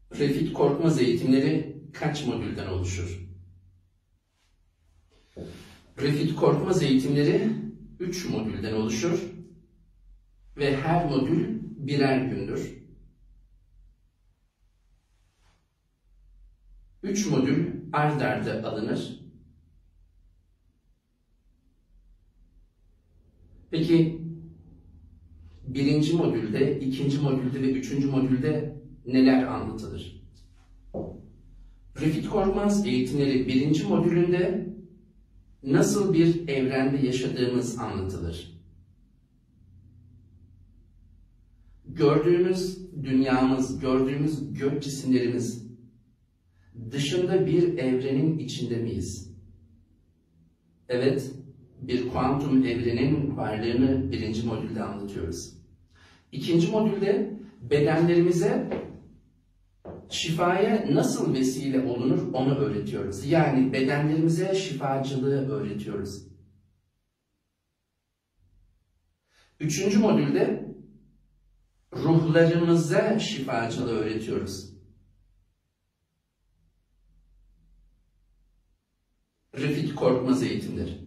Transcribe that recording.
Refit Korkmaz eğitimleri kaç modülden oluşur? Refit Korkmaz eğitimleri 3 modülden oluşur ve her modül birer gündür. 3 modül ard arda alınır. Peki birinci modülde, ikinci modülde ve üçüncü modülde neler anlatılır? Refit Korkmaz eğitimleri birinci modülünde nasıl bir evrende yaşadığımız anlatılır. Gördüğümüz dünyamız, gördüğümüz gök cisimlerimiz dışında bir evrenin içinde miyiz? Evet, bir kuantum evrenin varlığını birinci modülde anlatıyoruz. İkinci modülde bedenlerimize şifaya nasıl vesile olunur onu öğretiyoruz. Yani bedenlerimize şifacılığı öğretiyoruz. Üçüncü modülde ruhlarımıza şifacılığı öğretiyoruz. Refit Korkmaz eğitimleri.